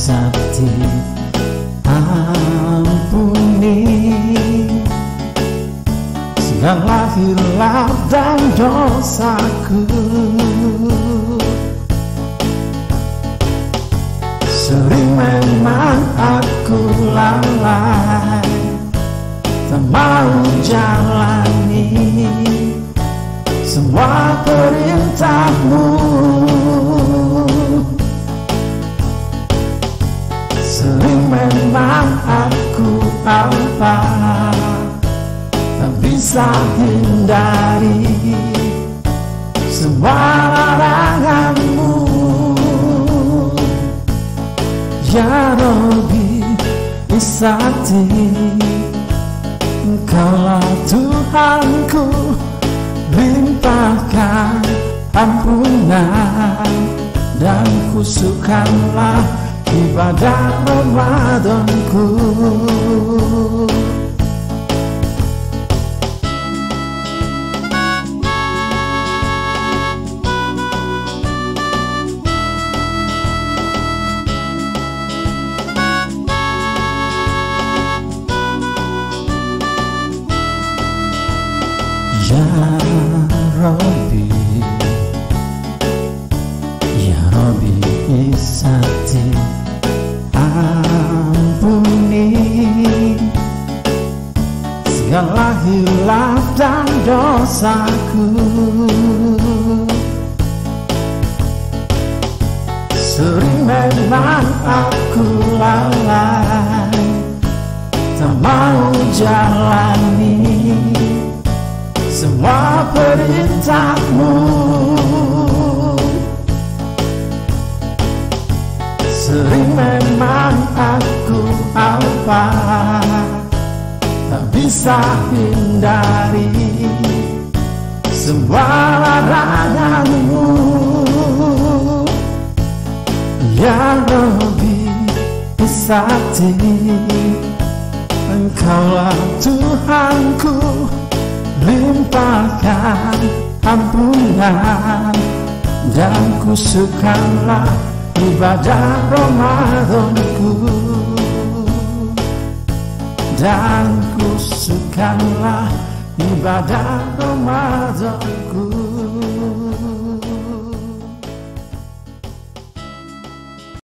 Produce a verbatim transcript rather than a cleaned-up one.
bisa diampuni segala hilaf dan dosaku. Sering memang aku lalai, tak mau jalani semua perintahmu. Sering memang aku apa tak bisa hindari semua laranganmu. Ya Rabbi Isati, Engkaulah Tuhanku, limpahkan ampunan dan khusyukkanlah ibadah Ramadanku. Ya Rabbi, Ya Rabbi Isati, ampuni segala hilaf dan dosaku. Sering memang aku lalai, tak mau jalani semua perintahmu. Sering memang aku apa tak bisa hindari semua laranganmu. Ya Rabbi Isati, Engkaulah Tuhanku, limpahkan ampunan dan khusyukkanlah ibadah Ramadanku. Dan khusyukkanlah ibadah Ramadanku.